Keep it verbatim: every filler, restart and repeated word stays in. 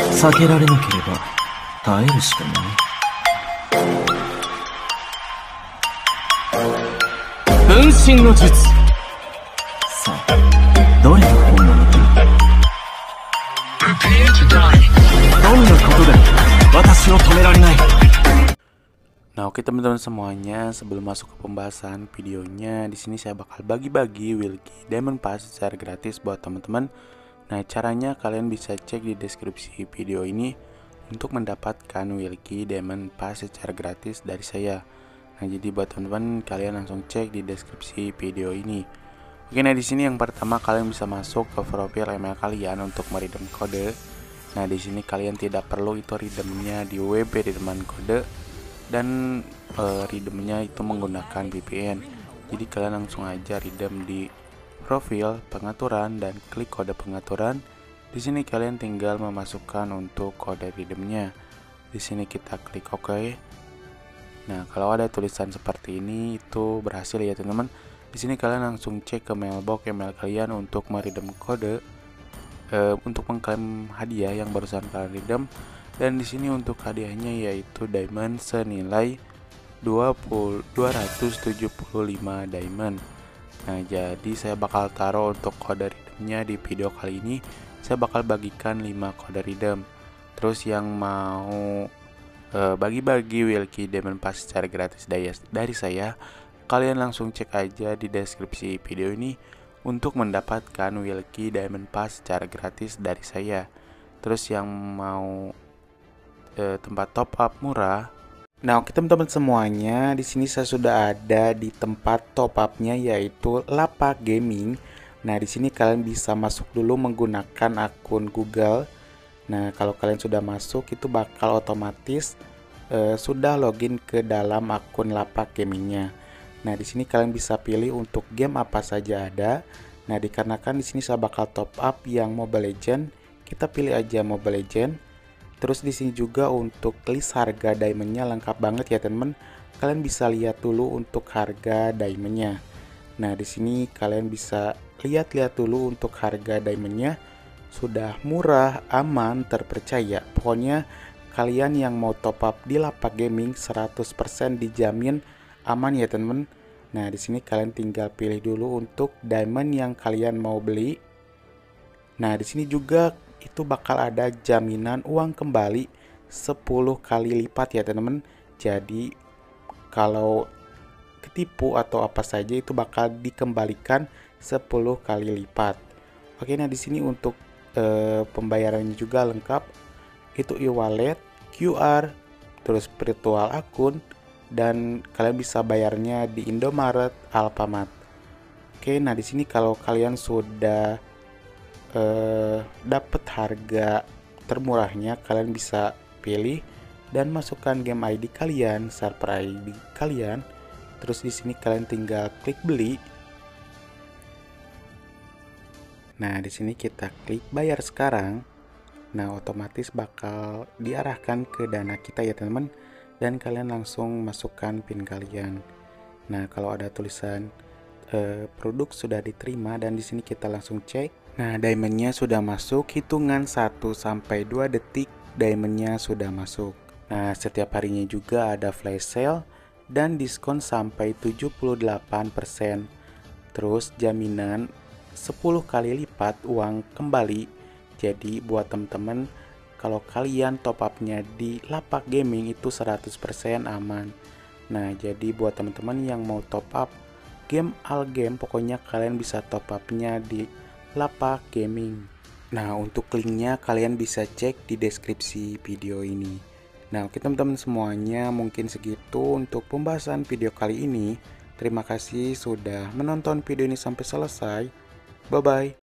避けられなければ耐えるしかない。分身の術。さあ、どれが本物だ。どんなことで私を止められない。 Nah, oke teman-teman semuanya, sebelum masuk ke pembahasan videonya, di sini saya bakal bagi-bagi Wilkie Diamond Pass secara gratis buat teman-teman. Nah, caranya kalian bisa cek di deskripsi video ini untuk mendapatkan Wilkie Diamond Pass secara gratis dari saya. Nah, jadi buat teman-teman kalian langsung cek di deskripsi video ini. Oke, nah di sini yang pertama kalian bisa masuk ke profil email kalian untuk meredeem kode. Nah, di sini kalian tidak perlu itu redeemnya di W B redeeman kode dan e, redeemnya itu menggunakan V P N. Jadi kalian langsung aja redeem di profil pengaturan dan klik kode pengaturan. Di sini kalian tinggal memasukkan untuk kode redeemnya. Di sini kita klik OK. Nah, kalau ada tulisan seperti ini itu berhasil ya teman-teman. Di sini kalian langsung cek ke mailbox email kalian untuk meredeem kode e, untuk mengklaim hadiah yang barusan kalian redeem. Dan di sini untuk hadiahnya yaitu diamond senilai dua ratus tujuh puluh lima diamond. Nah, jadi saya bakal taruh untuk kode redeemnya di video kali ini. Saya bakal bagikan lima kode redeem. Terus yang mau bagi-bagi uh, Wilkie Diamond Pass secara gratis dari, dari saya, kalian langsung cek aja di deskripsi video ini untuk mendapatkan Wilkie Diamond Pass secara gratis dari saya. Terus yang mau tempat top up murah. Nah, oke teman-teman semuanya, di sini saya sudah ada di tempat top upnya yaitu Lapak Gaming. Nah, di sini kalian bisa masuk dulu menggunakan akun Google. Nah, kalau kalian sudah masuk itu bakal otomatis eh, sudah login ke dalam akun Lapak Gamingnya. Nah, di sini kalian bisa pilih untuk game apa saja ada. Nah, dikarenakan di sini saya bakal top up yang Mobile Legends, kita pilih aja Mobile Legends. Terus di sini juga untuk list harga diamondnya lengkap banget ya teman. Kalian bisa lihat dulu untuk harga diamondnya. Nah, di sini kalian bisa lihat-lihat dulu untuk harga diamondnya. Sudah murah, aman, terpercaya. Pokoknya kalian yang mau top up di Lapak Gaming seratus persen dijamin aman ya teman. Nah, di sini kalian tinggal pilih dulu untuk diamond yang kalian mau beli. Nah, di sini juga itu bakal ada jaminan uang kembali sepuluh kali lipat ya teman-teman. Jadi kalau ketipu atau apa saja itu bakal dikembalikan sepuluh kali lipat. Oke, nah di sini untuk e, pembayarannya juga lengkap. Itu e-wallet, Q R, terus virtual akun, dan kalian bisa bayarnya di Indomaret, Alfamart. Oke, nah di sini kalau kalian sudah Uh, dapat harga termurahnya, kalian bisa pilih dan masukkan game I D kalian, server I D kalian. Terus di sini kalian tinggal klik beli. Nah, di sini kita klik bayar sekarang. Nah, otomatis bakal diarahkan ke dana kita ya teman-teman, dan kalian langsung masukkan PIN kalian. Nah, kalau ada tulisan uh, produk sudah diterima, dan di sini kita langsung cek. Nah, diamondnya sudah masuk, hitungan satu sampai dua detik diamondnya sudah masuk. Nah, setiap harinya juga ada flash sale dan diskon sampai tujuh puluh delapan persen. Terus jaminan sepuluh kali lipat uang kembali. Jadi buat teman-teman, kalau kalian top upnya di Lapak Gaming itu seratus persen aman. Nah, jadi buat teman-teman yang mau top up game all game, pokoknya kalian bisa top upnya di Lapak Gaming. Nah, untuk linknya kalian bisa cek di deskripsi video ini. Nah, oke teman-teman semuanya, mungkin segitu untuk pembahasan video kali ini. Terima kasih sudah menonton video ini sampai selesai. Bye bye.